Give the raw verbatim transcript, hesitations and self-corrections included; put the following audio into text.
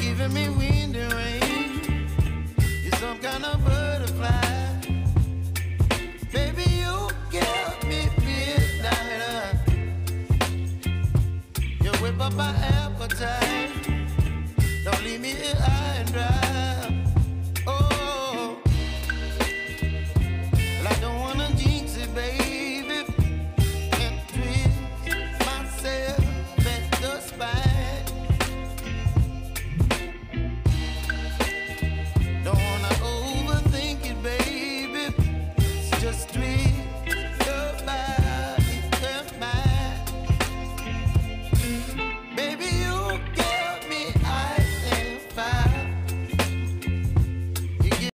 giving me wind and rain. You're some kind of butterfly. Baby, you give me midnight. You whip up my appetite. Don't leave me here.